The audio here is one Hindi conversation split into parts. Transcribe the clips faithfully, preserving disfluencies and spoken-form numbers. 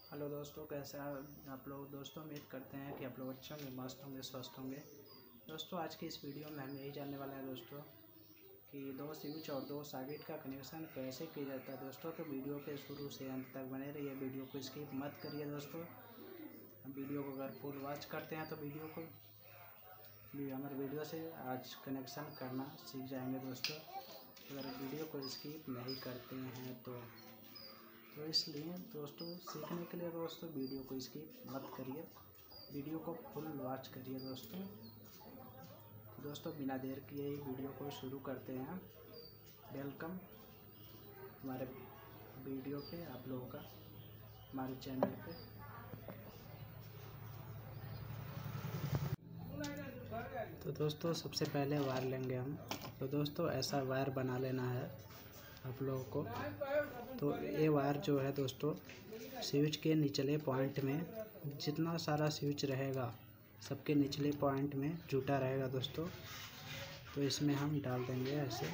हेलो दोस्तों, कैसे हैं आप लोग। दोस्तों उम्मीद करते हैं कि आप लोग अच्छे होंगे, मस्त होंगे, स्वस्थ होंगे। दोस्तों आज की इस वीडियो में हम यही जानने वाले हैं दोस्तों कि दो स्विच और दो सॉकेट का कनेक्शन कैसे किया जाता है। दोस्तों तो वीडियो के शुरू से अंत तक बने रहिए, वीडियो को स्किप मत करिए। दोस्तों वीडियो को अगर फुल वॉच करते हैं तो वीडियो को हमारे वीडियो से आज कनेक्शन करना सीख जाएंगे। दोस्तों अगर वीडियो को स्किप नहीं करते हैं तो तो इसलिए दोस्तों सीखने के लिए दोस्तों वीडियो को स्किप मत करिए, वीडियो को फुल वॉच करिए। दोस्तों दोस्तों बिना देर किए ही वीडियो को शुरू करते हैं। वेलकम हमारे वीडियो पे, आप लोगों का हमारे चैनल पे। तो दोस्तों सबसे पहले वायर लेंगे हम। तो दोस्तों ऐसा वायर बना लेना है आप लोगों को। तो ये वायर जो है दोस्तों स्विच के निचले पॉइंट में, जितना सारा स्विच रहेगा सबके निचले पॉइंट में जुटा रहेगा दोस्तों। तो इसमें हम डाल देंगे ऐसे।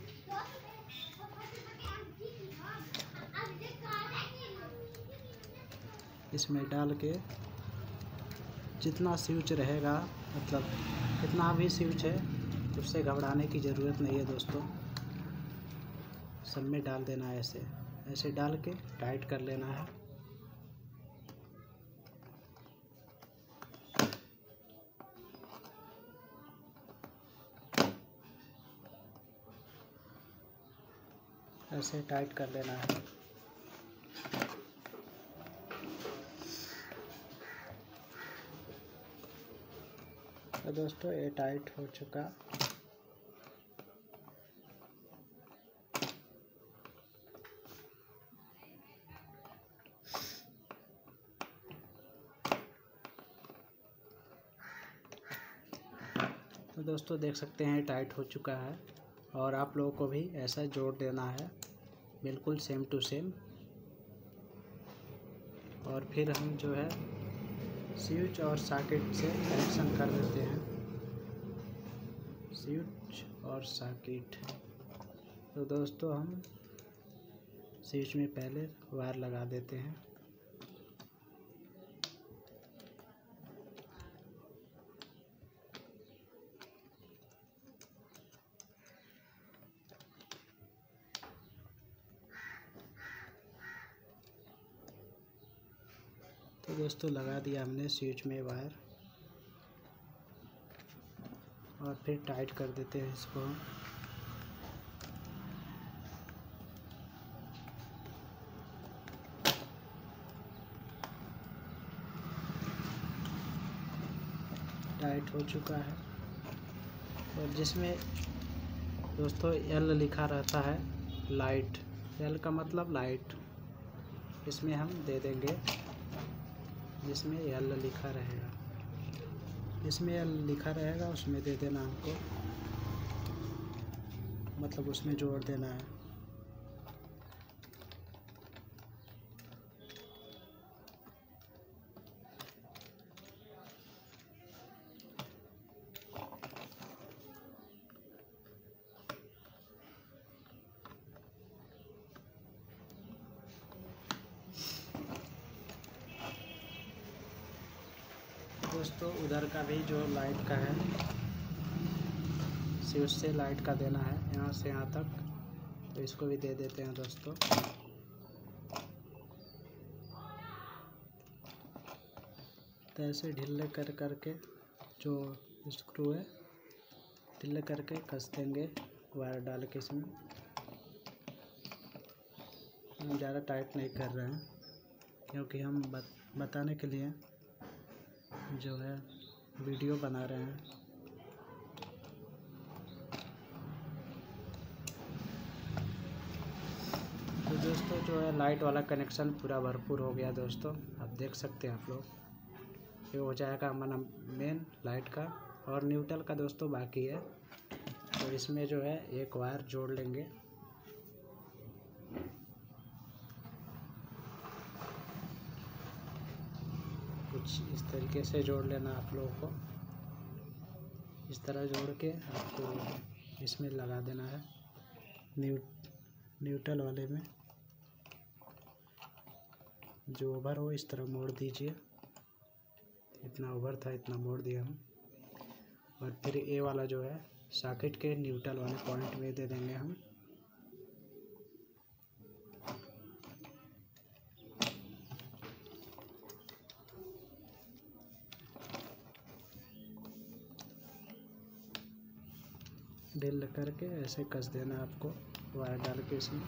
इसमें डाल के जितना स्विच रहेगा, मतलब कितना भी स्विच है, उससे घबराने की ज़रूरत नहीं है दोस्तों। सब में डाल देना है ऐसे ऐसे डाल के टाइट कर लेना है। ऐसे टाइट कर लेना है। तो दोस्तों ये टाइट हो चुका। तो दोस्तों देख सकते हैं टाइट हो चुका है, और आप लोगों को भी ऐसा जोड़ देना है बिल्कुल सेम टू सेम। और फिर हम जो है स्विच और सॉकेट से कनेक्शन कर देते हैं। स्विच और सॉकेट। तो दोस्तों हम स्विच में पहले वायर लगा देते हैं। तो दोस्तों लगा दिया हमने स्विच में वायर, और फिर टाइट कर देते हैं इसको हम। टाइट हो चुका है। और जिसमें दोस्तों एल लिखा रहता है, लाइट, एल का मतलब लाइट, इसमें हम दे देंगे जिसमें एल लिखा रहेगा। इसमें एल लिखा रहेगा उसमें दे देना हमको, मतलब उसमें जोड़ देना है। दोस्तों उधर का भी जो लाइट का है, स्विच से लाइट का देना है यहाँ से यहाँ तक, तो इसको भी दे देते हैं दोस्तों। तो ऐसे ढीले कर करके जो स्क्रू है ढीले करके कस देंगे वायर डाल के। इसमें हम ज़्यादा टाइट नहीं कर रहे हैं, क्योंकि हम बत, बताने के लिए जो है वीडियो बना रहे हैं। तो दोस्तों जो है लाइट वाला कनेक्शन पूरा भरपूर हो गया दोस्तों। आप देख सकते हैं आप लोग, ये हो जाएगा हमारा मेन लाइट का, और न्यूट्रल का दोस्तों बाकी है। तो इसमें जो है एक वायर जोड़ लेंगे। कुछ इस तरीके से जोड़ लेना आप लोगों को। इस तरह जोड़ के आपको इसमें लगा देना है, न्यू न्यूट्रल वाले में। जो ओवर हो इस तरह मोड़ दीजिए। इतना ओवर था इतना मोड़ दिया हम। और फिर ए वाला जो है सॉकेट के न्यूट्रल वाले पॉइंट में दे देंगे हम। ड्रिल करके ऐसे कस देना आपको वायर डाल के इसमें।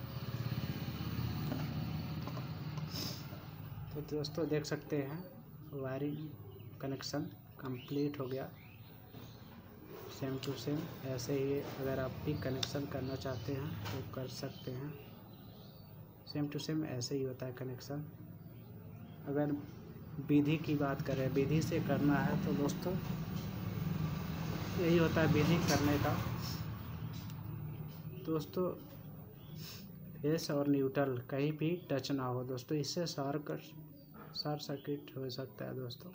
तो दोस्तों देख सकते हैं वायरिंग कनेक्शन कंप्लीट हो गया सेम टू सेम। ऐसे ही अगर आप भी कनेक्शन करना चाहते हैं तो कर सकते हैं। सेम टू सेम ऐसे ही होता है कनेक्शन। अगर विधि की बात करें, विधि से करना है तो दोस्तों यही होता है विधि करने का। दोस्तों फेस और न्यूट्रल कहीं भी टच ना हो दोस्तों, इससे शॉर्ट शॉर्ट सर्किट हो सकता है दोस्तों।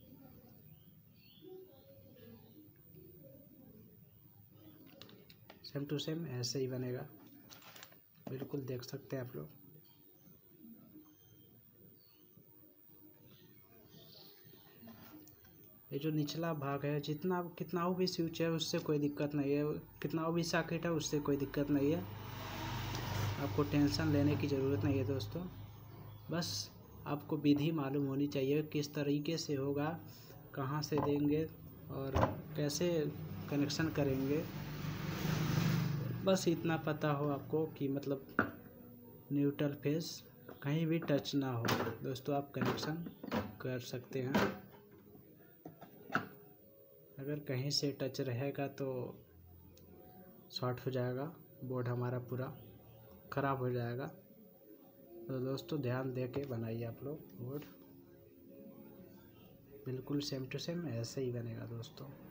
सेम टू सेम ऐसे ही बनेगा, बिल्कुल देख सकते हैं आप लोग। ये जो निचला भाग है जितना कितना भी स्विच है उससे कोई दिक्कत नहीं है, कितना भी सॉकेट है उससे कोई दिक्कत नहीं है। आपको टेंशन लेने की ज़रूरत नहीं है दोस्तों। बस आपको विधि मालूम होनी चाहिए किस तरीके से होगा, कहाँ से देंगे और कैसे कनेक्शन करेंगे। बस इतना पता हो आपको कि मतलब न्यूट्रल फेस कहीं भी टच ना हो दोस्तों, आप कनेक्शन कर सकते हैं। अगर कहीं से टच रहेगा तो शॉर्ट हो जाएगा, बोर्ड हमारा पूरा ख़राब हो जाएगा। तो दोस्तों ध्यान दे के बनाइए आप लोग बोर्ड, बिल्कुल सेम टू सेम ऐसे ही बनेगा दोस्तों।